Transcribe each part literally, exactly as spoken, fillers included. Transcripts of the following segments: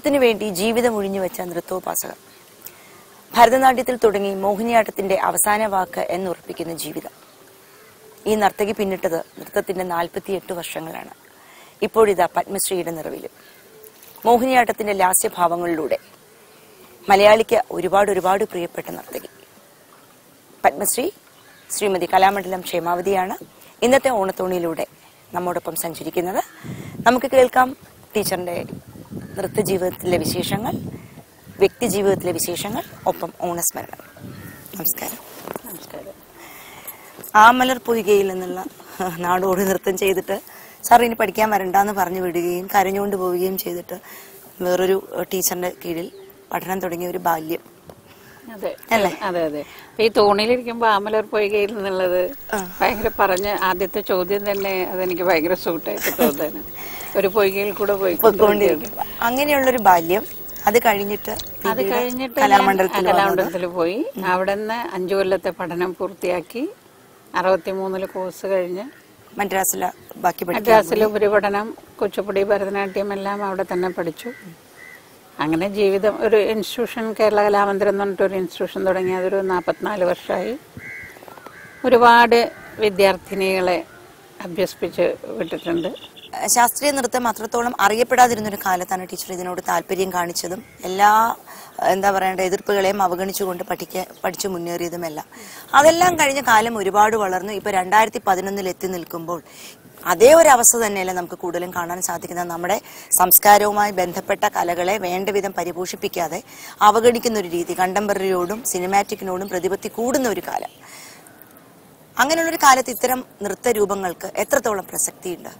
നൃത്തത്തിനു വേണ്ടി ജീവിതം ഒഴിഞ്ഞുവെച്ച നൃത്തോപാസകർ. ഭരതനാട്യത്തിൽ തുടങ്ങി മോഹിനിയാട്ടത്തിന്റെ അവസാന വാക്ക് എന്നുറപ്പിക്കുന്ന ജീവിതം. ഈ നർത്തകി പിന്നിട്ടത് നൃത്തത്തിന്റെ നാൽപ്പത്തിയെട്ട് വർഷങ്ങളാണ്. ഇപ്പോഴിതാ പത്മശ്രീയുടെ നിറവിലും. മോഹിനിയാട്ടത്തിന്റെ ലാസ്യഭാവങ്ങളിലൂടെ മലയാളിക്ക് ഒരുപാട് ഒരുപാട് പ്രിയപ്പെട്ട നർത്തകി പത്മശ്രീ ശ്രീമതി കലാമണ്ഡലം ക്ഷേമാവതിയാണ് ഇന്നത്തെ ഓണത്തോണിയിലൂടെ നമ്മോടൊപ്പം സഞ്ചരിക്കുന്നത്. നമുക്ക് കേൾക്കാം ടീച്ചറിന്റെ നൃത്ത ജീവിതത്തിലെ വിശേഷങ്ങൾ, വ്യക്തി ജീവിതത്തിലെ വിശേഷങ്ങൾ, ഒപ്പം ഓണസ്മരണം. നമസ്കാരം. നമസ്കാരം. ആമലർ പൊയ്കയിൽ നിന്നുള്ള നാടോടി നൃത്തം ചെയ്തിട്ട് സാർ ഇനി പഠിക്കാൻ വരണ്ടെന്ന് പറഞ്ഞു വിടുകയും കരഞ്ഞുകൊണ്ട് പോവുകയും ചെയ്തിട്ട് വേറൊരു ടീച്ചറിന്റെ കീഴിൽ പഠനം തുടങ്ങിയ ഒരു ബാല്യം. അതെ അല്ലേ? അതെ അതെ. ഈ തോണിയിലിരിക്കുമ്പോ ആമലർ പൊയ്കയിൽ നിന്നുള്ളത് ഭയങ്കര പറഞ്ഞ ആദ്യത്തെ ചോദ്യം തന്നെ അതെനിക്ക് ഭയങ്കര സൂട്ടായിട്ട് തോന്നുന്നു. ഒരു പൊയ്കയിൽ കൂടെ പോയിക്കൊണ്ടിരിക്കും. അങ്ങനെയുള്ളൊരു ബാല്യം. അത് കഴിഞ്ഞിട്ട് അത് കഴിഞ്ഞിട്ട് കലാമണ്ഡലത്തിൽ പോയി. അവിടെ നിന്ന് അഞ്ചു കൊല്ലത്തെ പഠനം പൂർത്തിയാക്കി അറുപത്തിമൂന്നില് കോഴ്സ് കഴിഞ്ഞ് മദ്രാസിലെ ബാക്കി മദ്രാസിലെ ഉപരിപഠനം കുച്ചിപ്പുടി ഭരതനാട്യം എല്ലാം അവിടെ തന്നെ പഠിച്ചു. അങ്ങനെ ജീവിതം ഒരു ഇൻസ്റ്റിറ്റ്യൂഷൻ കേരള കലാമന്ദിരം എന്ന് പറഞ്ഞിട്ടൊരു ഇൻസ്റ്റിറ്റ്യൂഷൻ തുടങ്ങി. അതൊരു നാൽപ്പത്തിനാല് വർഷമായി. ഒരുപാട് വിദ്യാർത്ഥിനികളെ അഭ്യസിപ്പിച്ച് വിട്ടിട്ടുണ്ട്. ശാസ്ത്രീയ നൃത്തം അത്രത്തോളം അറിയപ്പെടാതിരുന്നൊരു കാലത്താണ് ടീച്ചർ ഇതിനോട് താല്പര്യം കാണിച്ചതും എല്ലാ എന്താ പറയേണ്ട എതിർപ്പുകളെയും അവഗണിച്ചുകൊണ്ട് പഠിക്ക പഠിച്ചു മുന്നേറിയതുമെല്ലാം. അതെല്ലാം കഴിഞ്ഞ കാലം ഒരുപാട് വളർന്നു. ഇപ്പൊ രണ്ടായിരത്തി പതിനൊന്നിൽ എത്തി നിൽക്കുമ്പോൾ അതേ ഒരു അവസ്ഥ തന്നെയല്ലേ നമുക്ക് കൂടുതലും കാണാൻ സാധിക്കുന്നത്. നമ്മുടെ സംസ്കാരവുമായി ബന്ധപ്പെട്ട കലകളെ വേണ്ട വിധം പരിപോഷിപ്പിക്കാതെ അവഗണിക്കുന്ന ഒരു രീതി, കണ്ടംപററിയോടും സിനിമാറ്റിക്കിനോടും പ്രതിപത്തി കൂടുന്ന ഒരു കാലം. അങ്ങനെയുള്ളൊരു കാലത്ത് ഇത്തരം നൃത്ത രൂപങ്ങൾക്ക് എത്രത്തോളം പ്രസക്തിയുണ്ട്?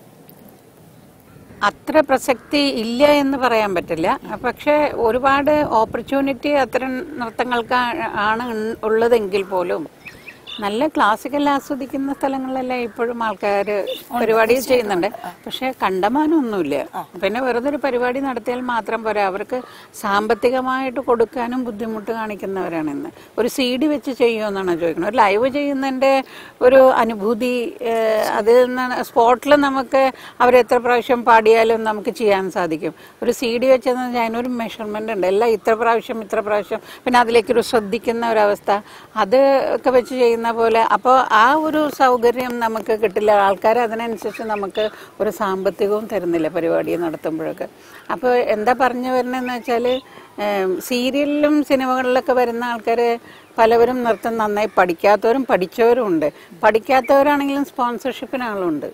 അത്ര പ്രസക്തി ഇല്ല എന്ന് പറയാൻ പറ്റില്ല. പക്ഷെ ഒരുപാട് ഓപ്പർച്യൂണിറ്റി അത്തരം നൃത്തങ്ങൾക്ക് ആണ് ഉള്ളതെങ്കിൽ പോലും നല്ല ക്ലാസിക്കൽ ആസ്വദിക്കുന്ന സ്ഥലങ്ങളിലെല്ലാം ഇപ്പോഴും ആൾക്കാർ പരിപാടി ചെയ്യുന്നുണ്ട്. പക്ഷെ കണ്ടമാനമൊന്നുമില്ല. പിന്നെ വെറുതെ ഒരു പരിപാടി നടത്തിയാൽ മാത്രം പോരാ, അവർക്ക് സാമ്പത്തികമായിട്ട് കൊടുക്കാനും ബുദ്ധിമുട്ട് കാണിക്കുന്നവരാണ് ഇന്ന്. ഒരു സി ഡി വെച്ച് ചെയ്യുമെന്നാണ് ചോദിക്കുന്നത്. ഒരു ലൈവ് ചെയ്യുന്നതിൻ്റെ ഒരു അനുഭൂതി അതിൽ നിന്നാണ്. സ്പോട്ടിൽ നമുക്ക് അവരെത്ര പ്രാവശ്യം പാടിയാലും നമുക്ക് ചെയ്യാൻ സാധിക്കും. ഒരു സി ഡി വെച്ചെന്ന് വെച്ചാൽ അതിനൊരു മെഷർമെൻ്റ് ഉണ്ട്. എല്ലാം ഇത്ര പ്രാവശ്യം ഇത്ര പ്രാവശ്യം പിന്നെ അതിലേക്കൊരു ശ്രദ്ധിക്കുന്ന ഒരവസ്ഥ, അത് ഒക്കെ വെച്ച് ചെയ്യുന്ന പോലെ. അപ്പോൾ ആ ഒരു സൗകര്യം നമുക്ക് കിട്ടില്ല. ആൾക്കാർ അതിനനുസരിച്ച് നമുക്ക് ഒരു സാമ്പത്തികവും തരുന്നില്ല പരിപാടി നടത്തുമ്പോഴൊക്കെ. അപ്പോൾ എന്താ പറഞ്ഞു വരുന്നതെന്ന് വെച്ചാൽ സീരിയലിലും സിനിമകളിലൊക്കെ വരുന്ന ആൾക്കാർ പലവരും നൃത്തം നന്നായി പഠിക്കാത്തവരും പഠിച്ചവരും ഉണ്ട്. പഠിക്കാത്തവരാണെങ്കിലും സ്പോൺസർഷിപ്പിന് ആളുണ്ട്.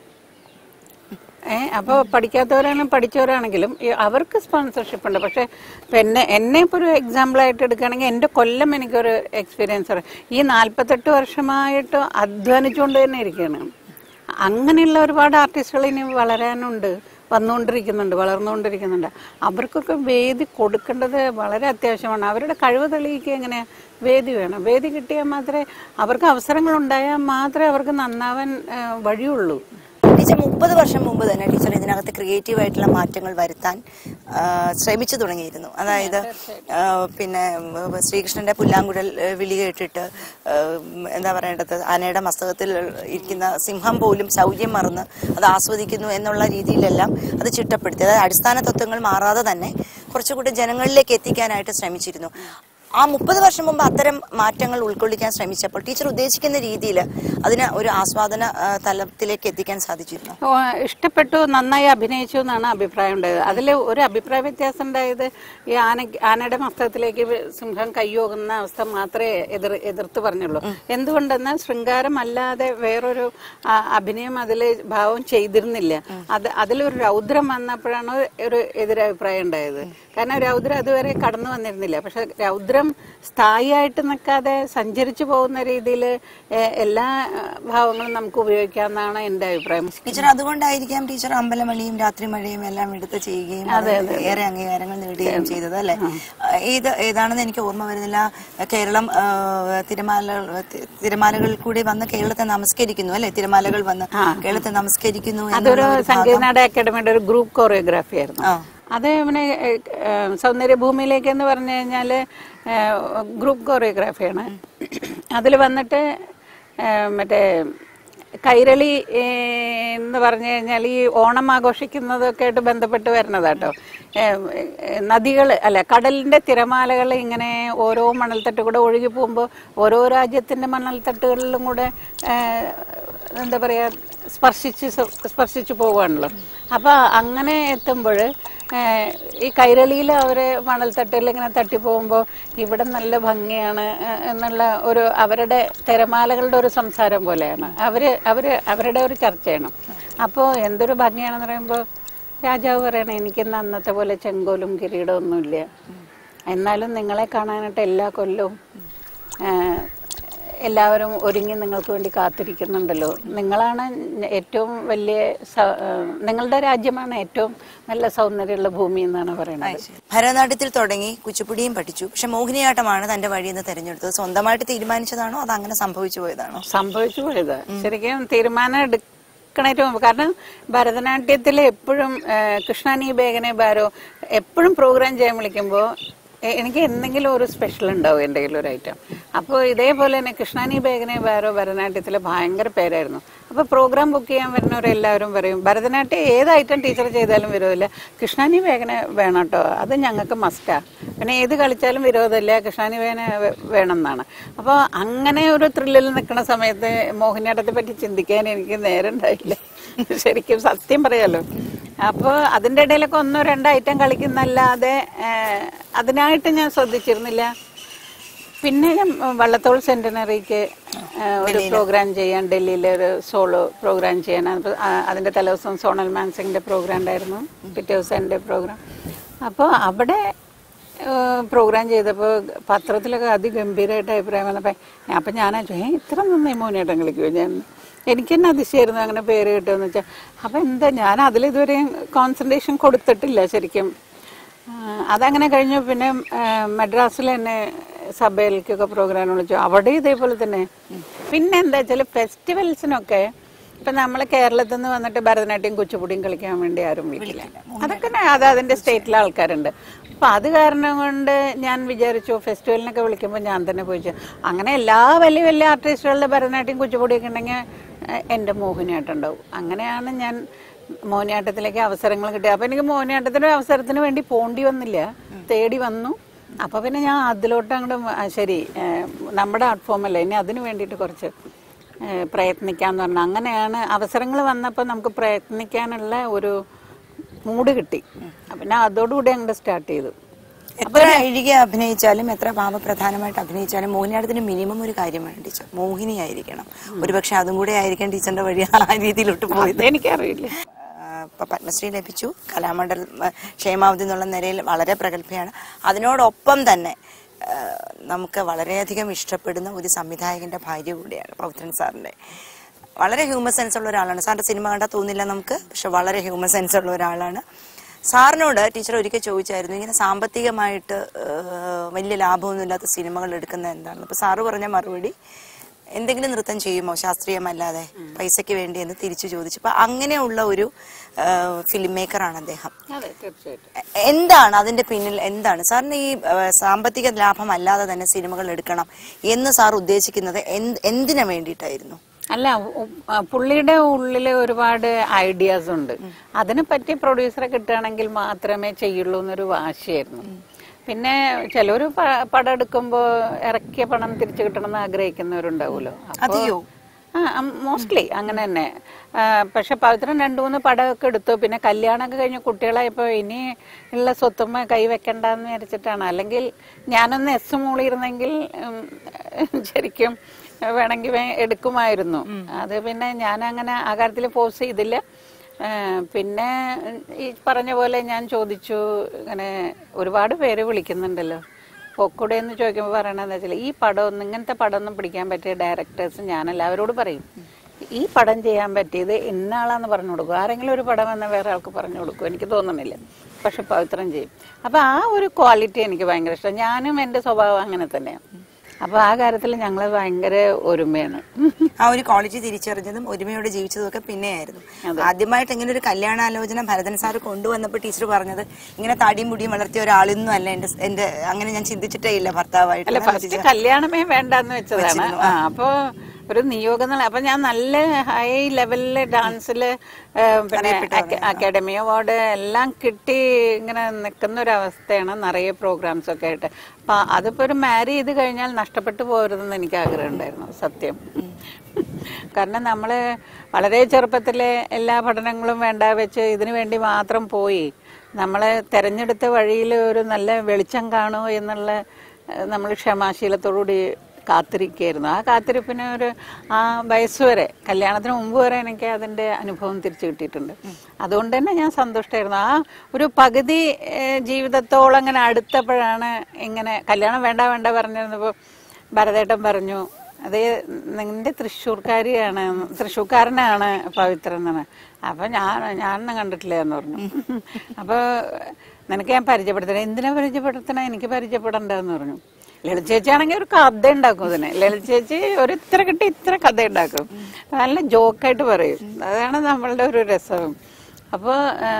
ഏഹ് അപ്പോൾ പഠിക്കാത്തവരാണെങ്കിലും പഠിച്ചവരാണെങ്കിലും അവർക്ക് സ്പോൺസർഷിപ്പ് ഉണ്ട്. പക്ഷെ എന്നെ എന്നെ ഇപ്പോൾ ഒരു എക്സാമ്പിളായിട്ട് എടുക്കുകയാണെങ്കിൽ എൻ്റെ കൊല്ലം എനിക്കൊരു എക്സ്പീരിയൻസ് ആണ്. ഈ നാൽപ്പത്തെട്ട് വർഷമായിട്ട് അധ്വാനിച്ചുകൊണ്ട് തന്നെ ഇരിക്കുകയാണ്. അങ്ങനെയുള്ള ഒരുപാട് ആർട്ടിസ്റ്റുകൾ ഇനി വളരാനുണ്ട്, വന്നുകൊണ്ടിരിക്കുന്നുണ്ട്, വളർന്നുകൊണ്ടിരിക്കുന്നുണ്ട്. അവർക്കൊക്കെ വേദി കൊടുക്കേണ്ടത് വളരെ അത്യാവശ്യമാണ്. അവരുടെ കഴിവ് തെളിയിക്കുക എങ്ങനെ? വേദി വേണം. വേദി കിട്ടിയാൽ മാത്രമേ അവർക്ക് അവസരങ്ങൾ ഉണ്ടായാൽ മാത്രമേ അവർക്ക് നന്നാവാൻ വഴിയുള്ളൂ. ടീച്ചർ മുപ്പത് വർഷം മുമ്പ് തന്നെ ടീച്ചർ ഇതിനകത്ത് ക്രിയേറ്റീവ് ആയിട്ടുള്ള മാറ്റങ്ങൾ വരുത്താൻ ശ്രമിച്ചു തുടങ്ങിയിരുന്നു. അതായത് പിന്നെ ശ്രീകൃഷ്ണന്റെ പുല്ലാങ്കുഴൽ വിളി കേട്ടിട്ട് എന്താ പറയേണ്ടത്, ആനയുടെ മസ്തകത്തിൽ ഇരിക്കുന്ന സിംഹം പോലും ശൗര്യം മറന്ന് അത് ആസ്വദിക്കുന്നു എന്നുള്ള രീതിയിലെല്ലാം അത് ചിട്ടപ്പെടുത്തി. അതായത് അടിസ്ഥാന തത്വങ്ങൾ മാറാതെ തന്നെ കുറച്ചുകൂടി ജനങ്ങളിലേക്ക് എത്തിക്കാനായിട്ട് ശ്രമിച്ചിരുന്നു. ആ മുപ്പത് വർഷം മുമ്പ് അത്തരം മാറ്റങ്ങൾ ഉൾക്കൊള്ളിക്കാൻ ശ്രമിച്ചപ്പോൾ ടീച്ചർ ഉദ്ദേശിക്കുന്ന രീതിയിൽ അതിന് ഒരു ആസ്വാദന തലത്തിലേക്ക് എത്തിക്കാൻ സാധിച്ചിരുന്നു. ഇഷ്ടപ്പെട്ടു, നന്നായി അഭിനയിച്ചു എന്നാണ് അഭിപ്രായം ഉണ്ടായത്. അതിൽ ഒരു അഭിപ്രായ വ്യത്യാസം ഉണ്ടായത് ഈ ആന ആനയുടെ മസ്തകത്തിലേക്ക് സിംഹം കയ്യോകുന്ന അവസ്ഥ മാത്രമേ എതിർ എതിർത്ത് പറഞ്ഞുള്ളൂ. എന്തുകൊണ്ടെന്നാൽ ശൃംഗാരം അല്ലാതെ വേറൊരു അഭിനയം അതിൽ ഭാവം ചെയ്തിരുന്നില്ല. അത് അതിലൊരു രൗദ്രം വന്നപ്പോഴാണ് ഒരു എതിരഭിപ്രായം ഉണ്ടായത്. കാരണം രൗദ്രം അതുവരെ കടന്നു വന്നിരുന്നില്ല. പക്ഷെ രൗദ്രം സ്ഥായിയായിട്ട് നിൽക്കാതെ സഞ്ചരിച്ചു പോകുന്ന രീതിയിൽ എല്ലാ ഭാവങ്ങളും നമുക്ക് ഉപയോഗിക്കാമെന്നാണ് എന്റെ അഭിപ്രായം. ടീച്ചർ അതുകൊണ്ടായിരിക്കാം ടീച്ചർ അമ്പലമണിയും രാത്രിമഴയും എല്ലാം എടുത്ത് ചെയ്യുകയും ഏറെ അംഗീകാരങ്ങൾ നേടുകയും ചെയ്തത് അല്ലെ? ഇത് ഏതാണെന്ന് എനിക്ക് ഓർമ്മ വരുന്നില്ല. കേരളം തിരമാല തിരമാലകൾ കൂടി വന്ന് കേരളത്തെ നമസ്കരിക്കുന്നു അല്ലെ? തിരമാലകൾ വന്ന് കേരളത്തെ നമസ്കരിക്കുന്നു. അതൊരു സംഗീതനാടക അക്കാദമിയുടെ ഒരു ഗ്രൂപ്പ് കൊറിയോഗ്രാഫി ആയിരുന്നു. അത് പിന്നെ സൗന്ദര്യഭൂമിയിലേക്ക് എന്ന് പറഞ്ഞു കഴിഞ്ഞാൽ ഗ്രൂപ്പ് കൊറിയോഗ്രാഫിയാണ്. അതിൽ വന്നിട്ട് മറ്റേ കൈരളി എന്ന് പറഞ്ഞു കഴിഞ്ഞാൽ ഈ ഓണം ആഘോഷിക്കുന്നതൊക്കെ ആയിട്ട് ബന്ധപ്പെട്ട് വരുന്നതാട്ടോ. നദികൾ അല്ല കടലിന്റെ തിരമാലകൾ ഇങ്ങനെ ഓരോ മണൽത്തട്ട് കൂടെ ഒഴുകി പോകുമ്പോൾ ഓരോ രാജ്യത്തിന്റെ മണൽത്തട്ടുകളിലും കൂടെ എന്താ പറയാ സ്പർശിച്ച് സ്പർശിച്ചു പോവുകയാണല്ലോ. അപ്പൊ അങ്ങനെ എത്തുമ്പോൾ ഈ കൈരളിയിൽ അവര് മണൽത്തട്ടിൽ ഇങ്ങനെ തട്ടിപ്പോകുമ്പോൾ ഇവിടെ നല്ല ഭംഗിയാണ് എന്നുള്ള ഒരു അവരുടെ തിരമാലകളുടെ ഒരു സംസാരം പോലെയാണ്. അവര് അവര് അവരുടെ ഒരു ചർച്ചയാണ്. അപ്പോൾ എന്തൊരു ഭംഗിയാണെന്ന് പറയുമ്പോൾ രാജാവ് പറയണേ എനിക്കിന്ന് അന്നത്തെ പോലെ ചെങ്കോലും കിരീടമൊന്നുമില്ല, എന്നാലും നിങ്ങളെ കാണാനായിട്ട് എല്ലാ കൊല്ലവും എല്ലാവരും ഒരുങ്ങി നിങ്ങൾക്ക് വേണ്ടി കാത്തിരിക്കുന്നുണ്ടല്ലോ. നിങ്ങളാണ് ഏറ്റവും വലിയ നിങ്ങളുടെ രാജ്യമാണ് ഏറ്റവും നല്ല സൗന്ദര്യമുള്ള ഭൂമി എന്നാണ് പറയുന്നത്. ഭരതനാട്യത്തിൽ തുടങ്ങി കുച്ചിപ്പുടിയും പഠിച്ചു, പക്ഷെ മോഹിനിയാട്ടമാണ് തന്റെ വഴിയെന്ന് തെരഞ്ഞെടുത്തത്. സ്വന്തമായിട്ട് തീരുമാനിച്ചതാണോ അത് അങ്ങനെ സംഭവിച്ചു പോയതാണോ? സംഭവിച്ചു പോയത് ശരിക്കും തീരുമാനം എടുക്കണേറ്റ് മുമ്പ്. കാരണം ഭരതനാട്യത്തിൽ എപ്പോഴും കൃഷ്ണാനി ബേഗനെ ബാരോ എപ്പോഴും പ്രോഗ്രാം ചെയ്യാൻ വിളിക്കുമ്പോൾ എനിക്ക് എന്തെങ്കിലും ഒരു സ്പെഷ്യൽ ഉണ്ടാവും എന്തെങ്കിലും ഒരു ഐറ്റം. അപ്പോൾ ഇതേപോലെ തന്നെ കൃഷ്ണാനി ബേഗനെ ബാരോ ഭരതനാട്യത്തിൽ ഭയങ്കര പേരായിരുന്നു. അപ്പോൾ പ്രോഗ്രാം ബുക്ക് ചെയ്യാൻ വരുന്നവരെല്ലാവരും പറയും ഭരതനാട്യം ഏത് ഐറ്റം ടീച്ചർ ചെയ്താലും വിരോധമില്ല, കൃഷ്ണാനി ബേഗനെ വേണം കേട്ടോ, അത് ഞങ്ങൾക്ക് മസ്റ്റാ, പിന്നെ ഏത് കളിച്ചാലും വിരോധമില്ല, കൃഷ്ണാനി ബേഗനെ വേണം എന്നാണ്. അപ്പോൾ അങ്ങനെ ഒരു ത്രില്ലിൽ നിൽക്കുന്ന സമയത്ത് മോഹിനിയാട്ടത്തെ പറ്റി ചിന്തിക്കാൻ എനിക്ക് നേരം ഉണ്ടായില്ല, ശരിക്കും സത്യം പറയാലോ. അപ്പോൾ അതിൻ്റെ ഇടയിലൊക്കെ ഒന്നോ രണ്ടോ ഐറ്റം കളിക്കുന്നല്ലാതെ അതിനായിട്ട് ഞാൻ ശ്രദ്ധിച്ചിരുന്നില്ല. പിന്നെ ഞാൻ വള്ളത്തോൾ സെന്റിനറിക്ക് ഒരു പ്രോഗ്രാം ചെയ്യാൻ, ഡൽഹിയിലെ ഒരു സോളോ പ്രോഗ്രാം ചെയ്യാൻ, അതിൻ്റെ തലേദിവസം സോണൽ മാൻസിങ്ങിൻ്റെ പ്രോഗ്രാം ഉണ്ടായിരുന്നു, പിറ്റേ ദിവസം എൻ്റെ പ്രോഗ്രാം. അപ്പോൾ അവിടെ പ്രോഗ്രാം ചെയ്തപ്പോൾ പത്രത്തിലൊക്കെ അതിഗംഭീരമായിട്ട് അഭിപ്രായം വന്നപ്പോൾ അപ്പം ഞാനാ ഏ ഇത്ര നന്നായി മോഹിനിയാട്ടം കളിക്കുമോ, ഞാൻ എനിക്ക് തന്നെ അതിശയായിരുന്നു അങ്ങനെ പേര് കിട്ടുമെന്ന് വെച്ചാൽ. അപ്പം എന്താ ഞാൻ അതിലിതുവരെയും കോൺസെൻട്രേഷൻ കൊടുത്തിട്ടില്ല ശരിക്കും. അതങ്ങനെ കഴിഞ്ഞു. പിന്നെ മദ്രാസിൽ തന്നെ സഭയിലേക്കൊക്കെ പ്രോഗ്രാം വിളിച്ചു, അവിടെ ഇതേപോലെ തന്നെ. പിന്നെ എന്താ വെച്ചാൽ ഫെസ്റ്റിവൽസിനൊക്കെ ഇപ്പം നമ്മൾ കേരളത്തിൽ നിന്ന് വന്നിട്ട് ഭരതനാട്യം കുച്ചിപ്പുടിയും കളിക്കാൻ വേണ്ടി ആരും വിളിക്കില്ല, അതൊക്കെ അത് അതിൻ്റെ സ്റ്റേറ്റിലെ ആൾക്കാരുണ്ട്. അപ്പം അത് കാരണം കൊണ്ട് ഞാൻ വിചാരിച്ചു ഫെസ്റ്റിവലിനൊക്കെ വിളിക്കുമ്പോൾ ഞാൻ തന്നെ പോയി. അങ്ങനെ എല്ലാ വലിയ വലിയ ആർട്ടിസ്റ്റുകളുടെ ഭരതനാട്യം കുച്ചിപ്പുടിയൊക്കെ ഉണ്ടെങ്കിൽ എൻ്റെ മോഹിനിയാട്ടം ഉണ്ടാവും. അങ്ങനെയാണ് ഞാൻ മോഹിനിയാട്ടത്തിലേക്ക് അവസരങ്ങൾ കിട്ടിയത്. അപ്പം എനിക്ക് മോഹിനിയാട്ടത്തിൻ്റെ അവസരത്തിന് വേണ്ടി പോണ്ടി വന്നില്ല, തേടി വന്നു. അപ്പോൾ പിന്നെ ഞാൻ അതിലോട്ട് അങ്ങോട്ട് ശരി നമ്മുടെ ആർട്ട് ഫോമല്ലേ ഇനി അതിന് വേണ്ടിയിട്ട് കുറച്ച് പ്രയത്നിക്കാന്ന് പറഞ്ഞാൽ അങ്ങനെയാണ് അവസരങ്ങൾ വന്നപ്പോൾ നമുക്ക് പ്രയത്നിക്കാനുള്ള ഒരു മൂഡ് കിട്ടി. പിന്നെ അതോടുകൂടി അങ്ങോട്ട് സ്റ്റാർട്ട് ചെയ്തു. എത്ര അഴുകി അഭിനയിച്ചാലും എത്ര ഭാവപ്രധാനമായിട്ട് അഭിനയിച്ചാലും മോഹിനിയാട്ടത്തിന് മിനിമം ഒരു കാര്യമാണ് ടീച്ചർ, മോഹിനി ആയിരിക്കണം. ഒരുപക്ഷെ അതും കൂടെ ആയിരിക്കും ടീച്ചറിന്റെ വഴി ആ രീതിയിലോട്ട് പോയത്, എനിക്കറിയില്ല. ഇപ്പൊ പത്മശ്രീ ലഭിച്ചു, കലാമണ്ഡലം ക്ഷേമാവധി എന്നുള്ള നിലയിൽ വളരെ പ്രഗത്ഭയാണ്. അതിനോടൊപ്പം തന്നെ നമുക്ക് വളരെയധികം ഇഷ്ടപ്പെടുന്ന ഒരു സംവിധായകന്റെ ഭാര്യ കൂടിയാണ് പൗത്രൻ സാറിന്റെ. വളരെ ഹ്യൂമർ സെൻസ് ഉള്ള ഒരാളാണ്. സാറിന്റെ സിനിമ കണ്ടാൽ തോന്നില്ല നമുക്ക്, പക്ഷെ വളരെ ഹ്യൂമർ സെൻസ് ഉള്ള ഒരാളാണ്. സാറിനോട് ടീച്ചർ ഒരിക്കൽ ചോദിച്ചായിരുന്നു ഇങ്ങനെ സാമ്പത്തികമായിട്ട് വലിയ ലാഭമൊന്നുമില്ലാത്ത സിനിമകൾ എടുക്കുന്നത് എന്താണെന്ന്. അപ്പൊ സാറ് പറഞ്ഞ മറുപടി എന്തെങ്കിലും നൃത്തം ചെയ്യുമോ ശാസ്ത്രീയമല്ലാതെ പൈസയ്ക്ക് വേണ്ടി എന്ന് തിരിച്ചു ചോദിച്ചു. അപ്പൊ അങ്ങനെയുള്ള ഒരു ഫിലിം മേക്കറാണ് അദ്ദേഹം. എന്താണ് അതിന്റെ പിന്നിൽ, എന്താണ് സാറിന് ഈ സാമ്പത്തിക ലാഭം അല്ലാതെ തന്നെ സിനിമകൾ എടുക്കണം എന്ന് സാർ ഉദ്ദേശിക്കുന്നത് എന്തിനു വേണ്ടിയിട്ടായിരുന്നു? അല്ല, പുള്ളിയുടെ ഉള്ളില് ഒരുപാട് ഐഡിയാസ് ഉണ്ട്, അതിനെപ്പറ്റി പ്രൊഡ്യൂസറെ കിട്ടുകയാണെങ്കിൽ മാത്രമേ ചെയ്യുള്ളൂ എന്നൊരു വാശിയായിരുന്നു. പിന്നെ ചിലര് പടം എടുക്കുമ്പോ ഇറക്കിയ പണം തിരിച്ചു കിട്ടണം എന്ന് ആഗ്രഹിക്കുന്നവരുണ്ടാവുമല്ലോ. ആ മോസ്റ്റ്ലി അങ്ങനെ തന്നെ. പക്ഷെ പവിത്രൻ രണ്ടു മൂന്ന് പടമൊക്കെ എടുത്തു. പിന്നെ കല്യാണമൊക്കെ കഴിഞ്ഞ കുട്ടികളായപ്പോ ഇനി ഉള്ള സ്വത്തുമ്മ കൈ വെക്കണ്ടെന്ന് വിചാരിച്ചിട്ടാണ്. അല്ലെങ്കിൽ ഞാനൊന്ന് എസ് മൂളിയിരുന്നെങ്കിൽ ശരിക്കും വേണമെങ്കിൽ എടുക്കുമായിരുന്നു. അത് പിന്നെ ഞാൻ അങ്ങനെ ആ കാര്യത്തിൽ ഫോഴ്സ് ചെയ്തില്ല. പിന്നെ ഈ പറഞ്ഞ പോലെ ഞാൻ ചോദിച്ചു, ഇങ്ങനെ ഒരുപാട് പേര് വിളിക്കുന്നുണ്ടല്ലോ പൊക്കൂടെ എന്ന് ചോദിക്കുമ്പോൾ പറയണതെന്ന് വെച്ചാൽ ഈ പടമൊന്നും ഇങ്ങനത്തെ പടമൊന്നും പിടിക്കാൻ പറ്റിയ ഡയറക്ടേഴ്സ് ഞാനല്ല, അവരോട് പറയും ഈ പടം ചെയ്യാൻ പറ്റിയത് ഇന്ന ആളാന്ന് പറഞ്ഞു കൊടുക്കും. ആരെങ്കിലും ഒരു പടം എന്നാൽ വേറെ ആൾക്ക് പറഞ്ഞു കൊടുക്കും, എനിക്ക് തോന്നുന്നില്ല. പക്ഷെ പവിത്രം ചെയ്യും. അപ്പം ആ ഒരു ക്വാളിറ്റി എനിക്ക് ഭയങ്കര ഇഷ്ടം. ഞാനും എൻ്റെ സ്വഭാവം അങ്ങനെ തന്നെയാണ്. അപ്പൊ ആ കാര്യത്തിൽ ഞങ്ങൾ ഭയങ്കര ഒരുമയാണ്. ആ ഒരു ക്വാളിറ്റി തിരിച്ചറിഞ്ഞതും ഒരുമയോടെ ജീവിച്ചതും ഒക്കെ പിന്നെയായിരുന്നു. ആദ്യമായിട്ട് ഇങ്ങനെ ഒരു കല്യാണാലോചന ഭരതൻ സാറ് കൊണ്ടുവന്നപ്പോൾ ടീച്ചർ പറഞ്ഞത് ഇങ്ങനെ താടിയും മുടിയും വളർത്തിയ ഒരാളൊന്നും അല്ല എന്റെ എന്റെ അങ്ങനെ ഞാൻ ചിന്തിച്ചിട്ടേ ഇല്ല ഭർത്താവായിട്ട്. ഫസ്റ്റ് കല്യാണമേ വേണ്ടെന്ന് വെച്ചതാണ്. അപ്പൊ ഒരു നിയോഗം. അപ്പൊ ഞാൻ നല്ല ഹൈ ലെവലില് ഡാൻസില് പിന്നെ അക്കാഡമി അവാർഡ് എല്ലാം കിട്ടി ഇങ്ങനെ നിൽക്കുന്ന ഒരു അവസ്ഥയാണ്, നിറയെ പ്രോഗ്രാംസ് ഒക്കെ ആയിട്ട്. അപ്പൊ അതിപ്പോ ഒരു മാരി ചെയ്ത് കഴിഞ്ഞാൽ നഷ്ടപ്പെട്ടു പോകരുതെന്ന് എനിക്ക് ആഗ്രഹം ഉണ്ടായിരുന്നു, സത്യം. കാരണം നമ്മള് വളരെ ചെറുപ്പത്തിലെ എല്ലാ പഠനങ്ങളും വേണ്ട വെച്ച് ഇതിനു വേണ്ടി മാത്രം പോയി നമ്മള് തെരഞ്ഞെടുത്ത വഴിയിൽ ഒരു നല്ല വെളിച്ചം കാണുമോ എന്നുള്ള നമ്മൾ ക്ഷമാശീലത്തോടുകൂടി കാത്തിരിക്കുകയായിരുന്നു. ആ കാത്തിരിപ്പിന് ഒരു ആ വയസ്സ് വരെ, കല്യാണത്തിന് മുമ്പ് വരെ എനിക്ക് അതിന്റെ അനുഭവം തിരിച്ചു കിട്ടിയിട്ടുണ്ട്. അതുകൊണ്ട് തന്നെ ഞാൻ സന്തുഷ്ടമായിരുന്നു. ആ ഒരു പകുതി ജീവിതത്തോളം അങ്ങനെ അടുത്തപ്പോഴാണ് ഇങ്ങനെ കല്യാണം വേണ്ട വേണ്ട പറഞ്ഞിരുന്നപ്പോൾ ഭരതേട്ടൻ പറഞ്ഞു, അതേ നിന്റെ തൃശ്ശൂർക്കാരിയാണ്, തൃശ്ശൂർക്കാരനാണ് പവിത്രൻ എന്നാണ്. അപ്പൊ ഞാൻ ഞാനൊന്നും കണ്ടിട്ടില്ല എന്ന് പറഞ്ഞു. അപ്പൊ നിനക്ക് ഞാൻ പരിചയപ്പെടുത്തണേ. എന്തിനാ പരിചയപ്പെടുത്തണേ? എനിക്ക് പരിചയപ്പെടണ്ടെന്ന് പറഞ്ഞു. ലളിത ചേച്ചി ആണെങ്കിൽ ഒരു കഥ ഉണ്ടാക്കും അതിന്. ലളിത ചേച്ചി ഒരു ഇത്ര കിട്ടി ഇത്ര കഥ ഉണ്ടാക്കും, നല്ല ജോക്കായിട്ട് പറയും. അതാണ് നമ്മളുടെ ഒരു രസം. അപ്പോൾ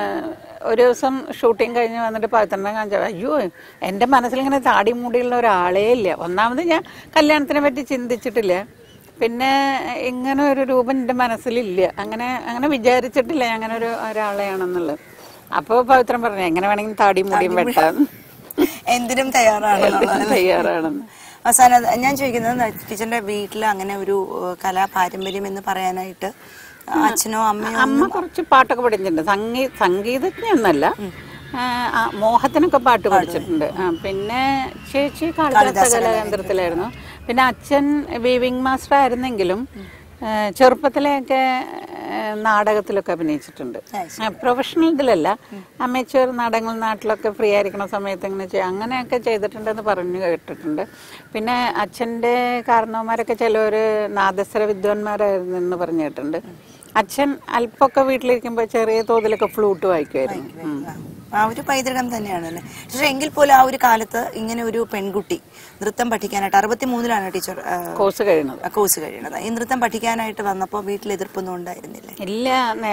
ഒരു ദിവസം ഷൂട്ടിങ് കഴിഞ്ഞ് വന്നിട്ട് പവിത്രനെ കാണിച്ചാൽ, അയ്യോ എൻ്റെ മനസ്സിലിങ്ങനെ താടി മൂടിയുള്ള ഒരാളേ ഇല്ല. ഒന്നാമത് ഞാൻ കല്യാണത്തിനെ പറ്റി ചിന്തിച്ചിട്ടില്ല, പിന്നെ ഇങ്ങനെ ഒരു രൂപം എൻ്റെ മനസ്സിലില്ല, അങ്ങനെ അങ്ങനെ വിചാരിച്ചിട്ടില്ല അങ്ങനെ ഒരു ഒരാളെയാണെന്നുള്ളത്. അപ്പോൾ പവിത്രൻ പറഞ്ഞു, എങ്ങനെ വേണമെങ്കിലും താടി മൂടിയും വെട്ടാം, എന്തിനും തയ്യാറാണ് തയ്യാറാണെന്ന്. അവസാനം ഞാൻ ചോദിക്കുന്നത്, ടീച്ചറിന്റെ വീട്ടിൽ അങ്ങനെ ഒരു കലാ പാരമ്പര്യം എന്ന് പറയാനായിട്ട് അച്ഛനോ അമ്മയോ? അമ്മ കുറച്ച് പാട്ടൊക്കെ പഠിച്ചിട്ടുണ്ട്, സംഗീ സംഗീതജ്ഞയൊന്നല്ല, മോഹത്തിനൊക്കെ പാട്ട് പഠിച്ചിട്ടുണ്ട്. പിന്നെ ചേച്ചി കാളിദാസ കലാകേന്ദ്രത്തിലായിരുന്നു. പിന്നെ അച്ഛൻ വീവിംഗ് മാസ്റ്റർ ആയിരുന്നെങ്കിലും ചെറുപ്പത്തിലെയൊക്കെ നാടകത്തിലൊക്കെ അഭിനയിച്ചിട്ടുണ്ട്. പ്രൊഫഷണൽ ഇതിലല്ല, അമേച്വർ നാടകങ്ങൾ നാട്ടിലൊക്കെ ഫ്രീ ആയിരിക്കുന്ന സമയത്ത് ഇങ്ങനെ ചെയ്യാം, അങ്ങനെയൊക്കെ ചെയ്തിട്ടുണ്ടെന്ന് പറഞ്ഞു കേട്ടിട്ടുണ്ട്. പിന്നെ അച്ഛൻ്റെ കാരണവന്മാരൊക്കെ ചിലവർ നാദസ്വര വിദ്വാൻമാരായിരുന്നു എന്ന് പറഞ്ഞു കേട്ടിട്ടുണ്ട്. അച്ഛൻ അല്പമൊക്കെ വീട്ടിലിരിക്കുമ്പോൾ ചെറിയ തോതിലൊക്കെ ഫ്ലൂട്ട് വായിക്കുമായിരുന്നു. ആ ഒരു പൈതൃകം തന്നെയാണല്ലേ. പക്ഷെ എങ്കിൽ പോലും ആ ഒരു കാലത്ത് ഇങ്ങനെ ഒരു പെൺകുട്ടി നൃത്തം പഠിക്കാനായിട്ട്, അറുപത്തി മൂന്നിലാണ് ടീച്ചർ കോഴ്സ് കഴിയുന്നത് കോഴ്സ് കഴിയണത് ഈ നൃത്തം പഠിക്കാനായിട്ട് വന്നപ്പോൾ വീട്ടിൽ എതിർപ്പൊന്നും ഉണ്ടായിരുന്നില്ല? ഇല്ല,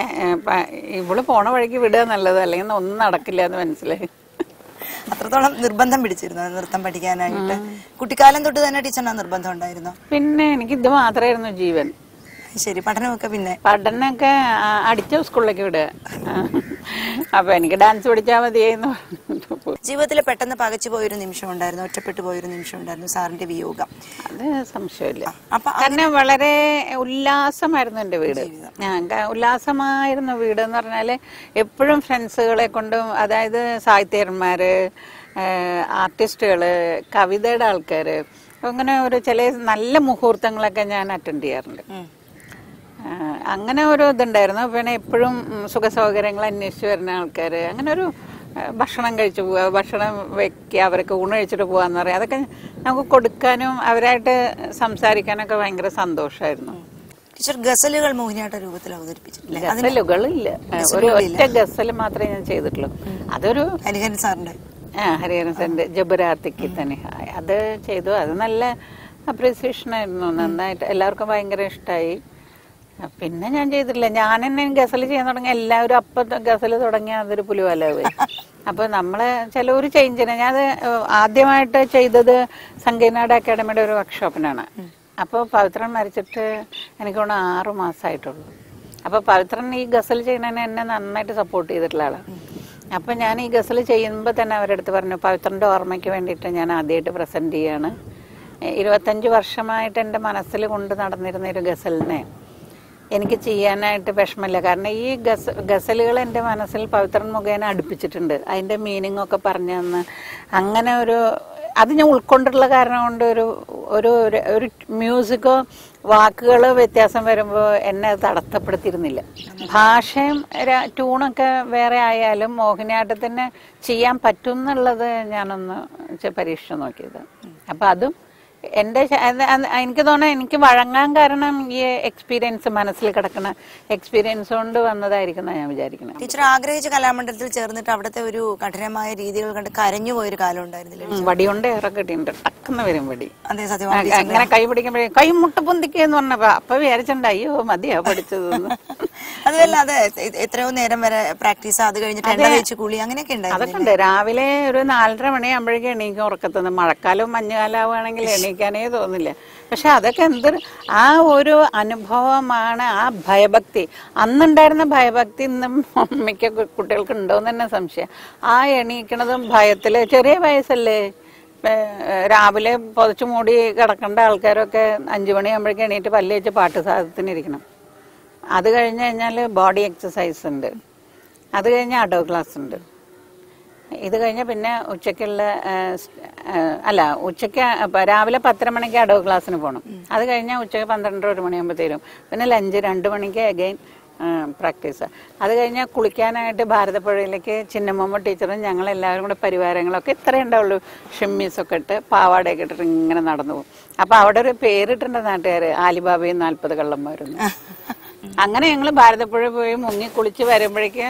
ഇവള് പോണ വഴിക്ക് വിടുക നല്ലത്, അല്ലെങ്കിൽ ഒന്നും നടക്കില്ല എന്ന് മനസ്സിലായി. അത്രത്തോളം നിർബന്ധം പിടിച്ചിരുന്നു നൃത്തം പഠിക്കാനായിട്ട്? കുട്ടിക്കാലം തൊട്ട് തന്നെ ടീച്ചറിന് നിർബന്ധം ഉണ്ടായിരുന്നു? പിന്നെ എനിക്ക് ഇത് മാത്രമായിരുന്നു ജീവൻ. ശരി, പഠനമൊക്കെ? പിന്നെ പഠനമൊക്കെ അടിച്ച സ്കൂളിലേക്ക് വിടുക. അപ്പൊ എനിക്ക് ഡാൻസ് പഠിച്ചാൽ മതിയായിരുന്നു. ജീവിതത്തിൽ പെട്ടെന്ന് പകച്ചു പോയൊരു നിമിഷം ഉണ്ടായിരുന്നു, ഒറ്റപ്പെട്ടു പോയൊരു നിമിഷം ഉണ്ടായിരുന്നു, സാറിന്റെ വിയോഗം. അത് സംശയമില്ല. അപ്പൊ കാരണം വളരെ ഉല്ലാസമായിരുന്നു എന്റെ വീട്. ഞാൻ ഉല്ലാസമായിരുന്നു വീട് എന്ന് പറഞ്ഞാല് എപ്പോഴും ഫ്രണ്ട്സുകളെ കൊണ്ടും, അതായത് സാഹിത്യകാരന്മാര്, ആർട്ടിസ്റ്റുകള്, കവിതയുടെ ആൾക്കാര്, അങ്ങനെ ഒരു ചില നല്ല മുഹൂർത്തങ്ങളൊക്കെ ഞാൻ അറ്റൻഡ് ചെയ്യാറുണ്ട്. അങ്ങനെ ഒരു ഇതുണ്ടായിരുന്നു. പിന്നെ എപ്പോഴും സുഖ സൗകര്യങ്ങൾ അന്വേഷിച്ച് വരുന്ന ആൾക്കാർ, അങ്ങനെ ഒരു ഭക്ഷണം കഴിച്ചു പോവുക, ഭക്ഷണം വെക്കുക, അവർക്ക് ഊണ് കഴിച്ചിട്ട് പോകാന്ന് പറയാം, അതൊക്കെ നമുക്ക് കൊടുക്കാനും അവരായിട്ട് സംസാരിക്കാനൊക്കെ ഭയങ്കര സന്തോഷമായിരുന്നു. ടീച്ചർ ഗസലുകൾ മോഹിനിയാട്ട രൂപത്തിൽ അവതരിപ്പിച്ചിട്ടില്ല? ഗസലുകളില്ല, ഒരു ഒറ്റ ഗസൽ മാത്രമേ ഞാൻ ചെയ്തിട്ടുള്ളൂ. അതൊരു ഹരിഹരൻ സാറിന്റെ ആ ഹരിഹരൻ സാറിന്റെ ജബരാത്തിക്ക് തന്നെ അത് ചെയ്തു. അത് നല്ല അപ്രീസിയേഷൻ ആയിരുന്നു, നന്നായിട്ട് എല്ലാവർക്കും ഭയങ്കര ഇഷ്ടമായി. പിന്നെ ഞാൻ ചെയ്തിട്ടില്ല. ഞാൻ തന്നെ ഗസൽ ചെയ്യാൻ തുടങ്ങി, എല്ലാവരും അപ്പം ഗസൽ തുടങ്ങിയ അതൊരു പുലിവാലാവുക. അപ്പൊ നമ്മള് ചിലവർ ചേഞ്ചിന്, ഞാൻ അത് ആദ്യമായിട്ട് ചെയ്തത് സംഗീതനാട് അക്കാഡമിയുടെ ഒരു വർക്ക്ഷോപ്പിനാണ്. അപ്പോൾ പവിത്രൻ മരിച്ചിട്ട് എനിക്ക് തോന്നുന്നു ആറു മാസമായിട്ടുള്ളൂ. അപ്പൊ പവിത്രൻ ഈ ഗസൽ ചെയ്യുന്നതിന് എന്നെ നന്നായിട്ട് സപ്പോർട്ട് ചെയ്തിട്ടുള്ള ആളാണ്. അപ്പൊ ഞാൻ ഈ ഗസൽ ചെയ്യുമ്പോൾ തന്നെ അവരുടെ അടുത്ത് പറഞ്ഞു, പവിത്രന്റെ ഓർമ്മയ്ക്ക് വേണ്ടിയിട്ട് ഞാൻ ആദ്യമായിട്ട് പ്രസന്റ് ചെയ്യാണ്. ഇരുപത്തഞ്ച് വർഷമായിട്ട് എൻ്റെ മനസ്സിൽ കൊണ്ട് നടന്നിരുന്ന ഒരു ഗസലിനെ എനിക്ക് ചെയ്യാനായിട്ട് വിഷമമില്ല. കാരണം ഈ ഗസ ഗസലുകൾ എൻ്റെ മനസ്സിൽ പവിത്രൻ മുഖേന അടുപ്പിച്ചിട്ടുണ്ട്. അതിൻ്റെ മീനിങ് ഒക്കെ പറഞ്ഞു തന്ന് അങ്ങനെ ഒരു അത് ഞാൻ ഉൾക്കൊണ്ടിട്ടുള്ള കാരണം കൊണ്ട് ഒരു ഒരു ഒരു മ്യൂസിക്കോ വാക്കുകളോ വ്യത്യാസം വരുമ്പോൾ എന്നെ അത് തടസ്സപ്പെടുത്തിയിരുന്നില്ല. ഭാഷയും ട്യൂണൊക്കെ വേറെ ആയാലും മോഹിനിയാട്ടത്തിന് ചെയ്യാൻ പറ്റും എന്നുള്ളത് ഞാനൊന്ന് പരീക്ഷിച്ചു നോക്കിയത്. അപ്പം അതും എൻ്റെ എനിക്ക് തോന്നുന്നത് എനിക്ക് വഴങ്ങാൻ കാരണം ഈ എക്സ്പീരിയൻസ്, മനസ്സിൽ കിടക്കുന്ന എക്സ്പീരിയൻസ് കൊണ്ട് വന്നതായിരിക്കും ഞാൻ വിചാരിക്കുന്നത്. ടീച്ചർ ആഗ്രഹിച്ച കലാമണ്ഡലത്തിൽ ചേർന്നിട്ട് അവിടുത്തെ ഒരു കഠിനമായ രീതികൾ കണ്ട് കരഞ്ഞു പോയൊരു കാലം ഉണ്ടായിരുന്നില്ല? വടികൊണ്ട് ഏറെ കിട്ടിയിട്ടുണ്ട്, ടക്കുന്ന വരും വടി. അതെ, സത്യം. അങ്ങനെ കൈ പിടിക്കുമ്പോഴേ കൈ മുട്ട പൊന്തിക്കെന്ന് പറഞ്ഞപ്പോ അപ്പൊ വിചാരിച്ചിട്ടുണ്ട് അയ്യോ മതിയാ പഠിച്ചത്. അതുമല്ല, അത് എത്രയോ നേരം വരെ പ്രാക്ടീസ്, അത് കഴിഞ്ഞിട്ട് എണ്ണ തേച്ച് കുളി, അങ്ങനെയൊക്കെ ഉണ്ടായിരുന്നു. അതൊക്കെ ഉണ്ട്. രാവിലെ ഒരു നാലര മണിയാകുമ്പോഴേക്കും എണീക്കും ഉറക്കത്തുനിന്ന്. മഴക്കാലവും മഞ്ഞുകാലമാണെങ്കിൽ എണീക്കും. അഭിനയിക്കാനേ തോന്നില്ല. പക്ഷെ അതൊക്കെ എന്തൊരു ആ ഒരു അനുഭവമാണ്, ആ ഭയഭക്തി. അന്നുണ്ടായിരുന്ന ഭയഭക്തി ഇന്നും മിക്ക കുട്ടികൾക്ക് ഉണ്ടോയെന്ന് തന്നെ സംശയം. ആ എണീക്കണതും ഭയത്തില്, ചെറിയ വയസ്സല്ലേ, രാവിലെ പുതച്ചു മൂടി കിടക്കേണ്ട ആൾക്കാരൊക്കെ അഞ്ചു മണിയാകുമ്പോഴേക്കും എണീറ്റ് പല്ല് വെച്ച് പാട്ട് സാധനത്തിനിരിക്കണം. അത് കഴിഞ്ഞ് കഴിഞ്ഞാൽ ബോഡി എക്സസൈസ് ഉണ്ട്, അത് കഴിഞ്ഞ് അഡോ ക്ലാസ് ഉണ്ട്, ഇത് കഴിഞ്ഞ് പിന്നെ ഉച്ചക്കുള്ള അല്ല ഉച്ചയ്ക്ക് രാവിലെ പത്തര മണിക്ക് അഡോ ക്ലാസ്സിന് പോകണം. അത് കഴിഞ്ഞാൽ ഉച്ചയ്ക്ക് പന്ത്രണ്ടര ഒരു മണിയാകുമ്പോൾ തരും. പിന്നെ ലഞ്ച് രണ്ട് മണിക്ക് അഗൈൻ പ്രാക്ടീസ്. അത് കഴിഞ്ഞാൽ കുളിക്കാനായിട്ട് ഭാരതപ്പുഴയിലേക്ക് ചിന്നമ്മ ടീച്ചറും ഞങ്ങളെല്ലാവരും കൂടെ പരിവാരങ്ങളൊക്കെ ഇത്രയേ ഉണ്ടാവുള്ളൂ, ഷിമ്മീസൊക്കെ ഇട്ട് പാവാടയൊക്കെ ഇട്ടിട്ട് ഇങ്ങനെ നടന്നു പോകും. അപ്പൊ അവിടെ ഒരു പേരിട്ടുണ്ട് നാട്ടുകാർ, ആലിബാബയും നാൽപ്പത് കള്ളന്മാരും. അങ്ങനെ ഞങ്ങൾ ഭാരതപ്പുഴ പോയി മുങ്ങി കുളിച്ച് വരുമ്പോഴേക്ക്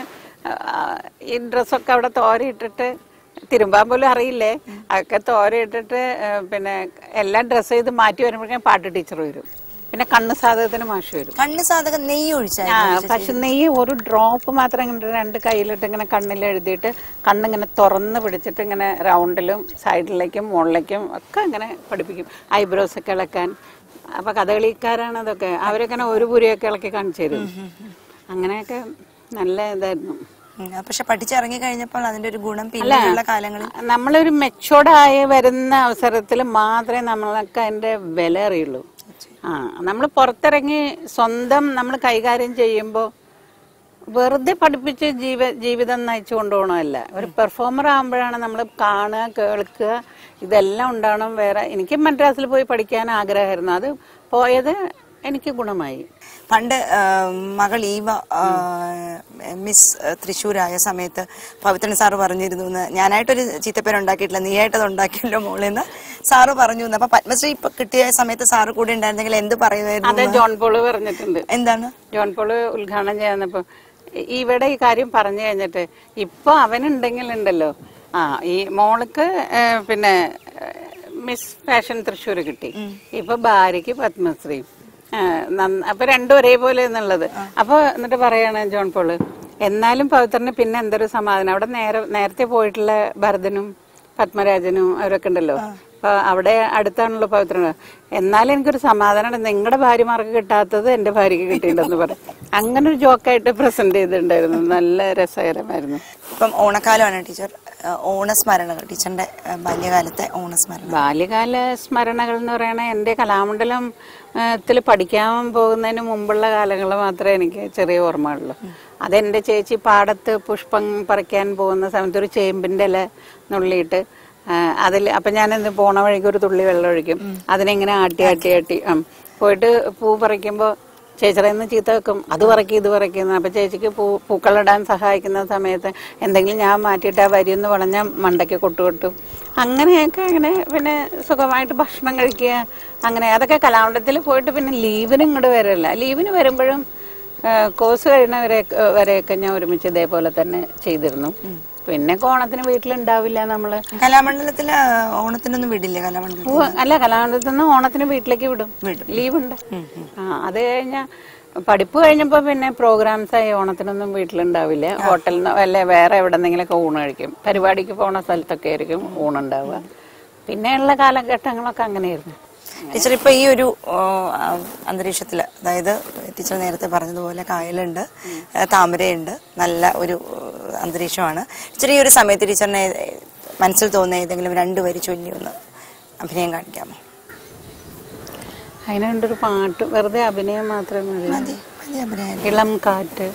ഈ ഡ്രസ്സൊക്കെ അവിടെ തോരയിട്ടിട്ട്, തിരുമ്പാൻ പോലും അറിയില്ലേ, അതൊക്കെ തോരയിട്ടിട്ട് പിന്നെ എല്ലാം ഡ്രസ്സ് ചെയ്ത് മാറ്റി വരുമ്പോഴേക്കും പാട്ട് ടീച്ചർ വരും. പിന്നെ കണ്ണ് സാധകത്തിന് മാഷ് വരും. കണ്ണ് സാധകം നെയ്യ് ഒഴിച്ചാൽ പശു നെയ്യ് ഒരു ഡ്രോപ്പ് മാത്രം ഇങ്ങനെ രണ്ട് കയ്യിലിട്ട് ഇങ്ങനെ കണ്ണിൽ എഴുതിയിട്ട് കണ്ണിങ്ങനെ തുറന്ന് പിടിച്ചിട്ട് ഇങ്ങനെ റൗണ്ടിലും സൈഡിലേക്കും മുകളിലേക്കും ഒക്കെ ഇങ്ങനെ പഠിപ്പിക്കും. ഐബ്രോസ് ഒക്കെ ഇളക്കാൻ. അപ്പൊ കഥകളിക്കാരാണ് അതൊക്കെ. അവരൊക്കെ ഒരു പുരിയൊക്കെ ഇളക്കി കാണിച്ചു തരും. അങ്ങനെയൊക്കെ നല്ല ഇതായിരുന്നു. പക്ഷെ പഠിച്ചിറങ്ങി കഴിഞ്ഞപ്പോൾ അതിന്റെ ഒരു ഗുണം പിന്നെയുള്ള കാലങ്ങളിൽ നമ്മളൊരു മെച്ചോർഡായി വരുന്ന അവസരത്തിൽ മാത്രമേ നമ്മൾക്ക് അതിന്റെ വില അറിയുള്ളൂ. ആ നമ്മൾ പുറത്തിറങ്ങി സ്വന്തം നമ്മൾ കൈകാര്യം ചെയ്യുമ്പോൾ വെറുതെ പഠിപ്പിച്ച് ജീവ ജീവിതം നയിച്ചു കൊണ്ടുപോകണമല്ല. ഒരു പെർഫോമർ ആകുമ്പോഴാണ് നമ്മൾ കാണുക, കേൾക്കുക, ഇതെല്ലാം ഉണ്ടാവണം. വേറെ എനിക്ക് മദ്രാസിൽ പോയി പഠിക്കാൻ ആഗ്രഹമായിരുന്നു, അത് പോയത് എനിക്ക് ഗുണമായി. പണ്ട് മകൾ ഈവ മിസ് തൃശ്ശൂരായ സമയത്ത് പവിത്രൻ സാറ് പറഞ്ഞിരുന്നു, ഞാനായിട്ടൊരു ചീത്തപ്പേര് ഉണ്ടാക്കിയിട്ടില്ല, നീയായിട്ടത് ഉണ്ടാക്കിയല്ലോ മോളെന്ന് സാറ് പറഞ്ഞു. അപ്പൊ പത്മശ്രീ കിട്ടിയ സമയത്ത് സാറ് കൂടെ ഉണ്ടായിരുന്നെങ്കിൽ എന്ത് പറയുമായിരുന്നു? അതെ, ജോൺ പോള് പറഞ്ഞിട്ടുണ്ട്. എന്താണ്? ജോൺ പോള് ഉദ്ഘാടനം ചെയ്യുന്നപ്പോ ഇവിടെ ഈ കാര്യം പറഞ്ഞു കഴിഞ്ഞിട്ട് ഇപ്പൊ അവനുണ്ടെങ്കിൽ ഉണ്ടല്ലോ, ആ ഈ മോൾക്ക് പിന്നെ മിസ് ഫാഷൻ തൃശ്ശൂർ കിട്ടി, ഇപ്പൊ ഭാര്യക്ക് പത്മശ്രീ. അപ്പൊ രണ്ടും ഒരേപോലെ എന്നുള്ളത്. അപ്പൊ എന്നിട്ട് പറയാണ് ജോൺ പോള്, എന്നാലും പവിത്രന് പിന്നെ എന്തൊരു സമാധാനം. അവിടെ നേരെ നേരത്തെ പോയിട്ടുള്ള ഭരതനും പത്മരാജനും അവരൊക്കെ ഉണ്ടല്ലോ, അപ്പൊ അവിടെ അടുത്താണല്ലോ പവിത്രന്. എന്നാലും എനിക്കൊരു സമാധാനമാണ്, നിങ്ങളുടെ ഭാര്യമാർക്ക് കിട്ടാത്തത് എന്റെ ഭാര്യക്ക് കിട്ടിയിട്ടുണ്ടെന്ന് പറയും. അങ്ങനെ ഒരു ജോക്കായിട്ട് പ്രസന്റ് ചെയ്തിട്ടുണ്ടായിരുന്നു. നല്ല രസകരമായിരുന്നു. ഇപ്പം ഓണക്കാലമാണ് ടീച്ചർ, ഓണസ്മരണകൾ, ടീച്ചറിന്റെ ബാല്യകാലത്തെ ഓണസ്മരണ. ബാല്യകാല സ്മരണകൾ എന്ന് പറയണ എന്റെ കലാമണ്ഡലത്തിൽ പഠിക്കാൻ പോകുന്നതിന് മുമ്പുള്ള കാലങ്ങൾ മാത്രമേ എനിക്ക് ചെറിയ ഓർമ്മയുള്ളൂ. അതെന്റെ ചേച്ചി പാടത്ത് പുഷ്പം പറിക്കാൻ പോകുന്ന സമയത്ത് ഒരു ചേമ്പിന്റെ ഇല നുള്ളിയിട്ട് അതിൽ, അപ്പൊ ഞാനെന്ത് പോണ വഴിക്ക് ഒരു തുള്ളി വെള്ളം ഒഴിക്കും, അതിനെങ്ങനെ ആട്ടി ആട്ടി ആട്ടി ആ പോയിട്ട് പൂ പറിക്കുമ്പോൾ ചേച്ചിറന്ന് ചീത്ത വെക്കും, അത് പറക്കി ഇത് പറക്കുന്നു. അപ്പൊ ചേച്ചിക്ക് പൂ പൂക്കളിടാൻ സഹായിക്കുന്ന സമയത്ത് എന്തെങ്കിലും ഞാൻ മാറ്റിയിട്ട് ആ വരിയെന്ന് പറഞ്ഞാൽ മണ്ടയ്ക്ക് കൊട്ടുകൊട്ടും. അങ്ങനെയൊക്കെ അങ്ങനെ പിന്നെ സുഖമായിട്ട് ഭക്ഷണം കഴിക്കുക. അങ്ങനെ അതൊക്കെ കലാമണ്ഡലത്തിൽ പോയിട്ട് പിന്നെ ലീവിന് ഇങ്ങോട്ട് വരില്ല. ലീവിന് വരുമ്പോഴും കോഴ്സ് കഴിയുന്നവരെ വരെയൊക്കെ ഞാൻ ഒരുമിച്ച് ഇതേപോലെ തന്നെ ചെയ്തിരുന്നു. പിന്നെ ഓണത്തിന് വീട്ടിലുണ്ടാവില്ല നമ്മള്. കലാമണ്ഡലത്തില് ഓണത്തിനൊന്നും വിടില്ലേ? കലാമണ്ഡലത്തിൽ അല്ല, കലാമണ്ഡലത്തിൽ നിന്ന് ഓണത്തിന് വീട്ടിലേക്ക് വിടും, ലീവുണ്ട്. ആ അത് കഴിഞ്ഞ പഠിപ്പ് കഴിഞ്ഞപ്പോ പിന്നെ പ്രോഗ്രാംസ് ആയി ഓണത്തിനൊന്നും വീട്ടിലുണ്ടാവില്ല. ഹോട്ടലിൽ നിന്ന് അല്ലെ വേറെ എവിടെന്നെങ്കിലൊക്കെ ഊണ് കഴിക്കും. പരിപാടിക്ക് പോണ സ്ഥലത്തൊക്കെ ആയിരിക്കും ഊണുണ്ടാവുക. പിന്നെയുള്ള കാലഘട്ടങ്ങളൊക്കെ അങ്ങനെയായിരുന്നു. ടീച്ചർ ഇപ്പൊ ഈ ഒരു അന്തരീക്ഷത്തില്, അതായത് ടീച്ചർ നേരത്തെ പറഞ്ഞതുപോലെ കായലുണ്ട്, താമരയുണ്ട്, നല്ല ഒരു അന്തരീക്ഷമാണ്. ടീച്ചർ ഈ ഒരു സമയത്ത് ടീച്ചറിനെ മനസ്സിൽ തോന്നുന്ന ഏതെങ്കിലും രണ്ടുപേര് ചൊല്ലി ഒന്ന് അഭിനയം കാണിക്കാമോ? അതിനുണ്ടൊരു പാട്ട്, വെറുതെ അഭിനയം മാത്രമേ മതി. ഇളം കാറ്റ്.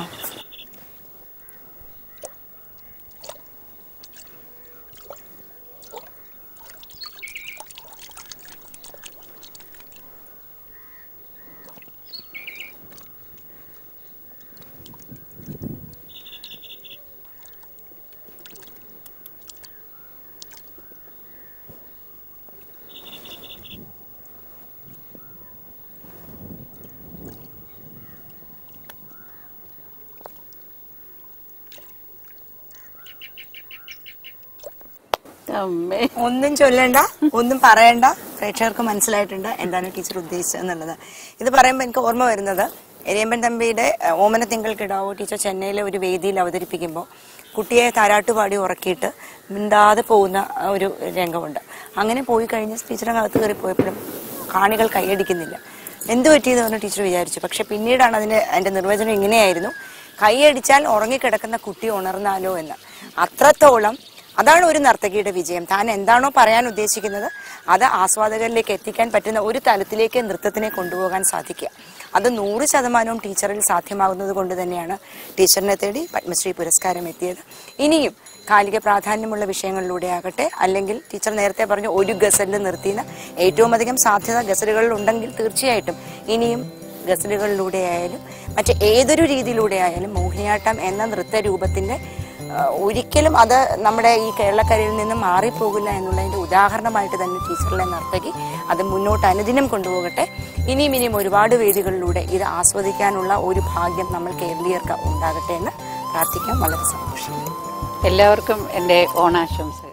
ഒന്നും ചൊല്ലണ്ട, ഒന്നും പറയണ്ട, പ്രേക്ഷകർക്ക് മനസ്സിലായിട്ടുണ്ട് എന്താണ് ടീച്ചർ ഉദ്ദേശിച്ചത് എന്നുള്ളത്. ഇത് പറയുമ്പോൾ എനിക്ക് ഓർമ്മ വരുന്നത് എരിയമ്പൻ തമ്പിയുടെ ഓമന തിങ്കൾ കിടാവോ ടീച്ചർ ചെന്നൈയിലെ ഒരു വേദിയിൽ അവതരിപ്പിക്കുമ്പോൾ കുട്ടിയെ താരാട്ടുപാടി ഉറക്കിയിട്ട് മിണ്ടാതെ പോകുന്ന ഒരു രംഗമുണ്ട്. അങ്ങനെ പോയി കഴിഞ്ഞ് ടീച്ചറിനകത്ത് കയറി പോയപ്പോഴും കാണികൾ കൈയടിക്കുന്നില്ല. എന്ത് പറ്റിയെന്ന് പറഞ്ഞ ടീച്ചർ വിചാരിച്ചു. പക്ഷെ പിന്നീടാണ് അതിന്റെ അതിന്റെ നിർവചനം ഇങ്ങനെയായിരുന്നു, കൈയടിച്ചാൽ ഉറങ്ങിക്കിടക്കുന്ന കുട്ടി ഉണർന്നാലോ എന്ന്. അത്രത്തോളം അതാണ് ഒരു നർത്തകിയുടെ വിജയം. താൻ എന്താണോ പറയാൻ ഉദ്ദേശിക്കുന്നത് അത് ആസ്വാദകരിലേക്ക് എത്തിക്കാൻ പറ്റുന്ന ഒരു തലത്തിലേക്ക് നൃത്തത്തിനെ കൊണ്ടുപോകാൻ സാധിക്കുക. അത് നൂറ് ശതമാനവും ടീച്ചറിൽ സാധ്യമാകുന്നത് കൊണ്ട് തന്നെയാണ് ടീച്ചറിനെ തേടി പത്മശ്രീ പുരസ്കാരം എത്തിയത്. ഇനിയും കാലിക പ്രാധാന്യമുള്ള വിഷയങ്ങളിലൂടെ ആകട്ടെ, അല്ലെങ്കിൽ ടീച്ചർ നേരത്തെ പറഞ്ഞു ഒരു ഗസലിൽ നിർത്തിയെന്ന്, ഏറ്റവും അധികം സാധ്യത ഗസലുകളിൽ ഉണ്ടെങ്കിൽ തീർച്ചയായിട്ടും ഇനിയും ഗസലുകളിലൂടെ ആയാലും മറ്റ് ഏതൊരു രീതിയിലൂടെ ആയാലും മോഹിനിയാട്ടം എന്ന നൃത്ത രൂപത്തിന്റെ ഒരിക്കലും അത് നമ്മുടെ ഈ കേരളക്കരയിൽ നിന്നും മാറിപ്പോകില്ല എന്നുള്ളതിന്റെ ഉദാഹരണമായിട്ട് തന്നെ ടീച്ചറിലെ നർത്തകി അത് മുന്നോട്ട് അനുദിനം കൊണ്ടുപോകട്ടെ. ഇനിയും ഇനിയും ഒരുപാട് വേദികളിലൂടെ ഇത് ആസ്വദിക്കാനുള്ള ഒരു ഭാഗ്യം നമ്മൾ കേരളീയർക്ക് ഉണ്ടാകട്ടെ എന്ന് പ്രാർത്ഥിക്കാൻ വളരെ സന്തോഷം. എല്ലാവർക്കും എൻ്റെ ഓണാശംസകൾ.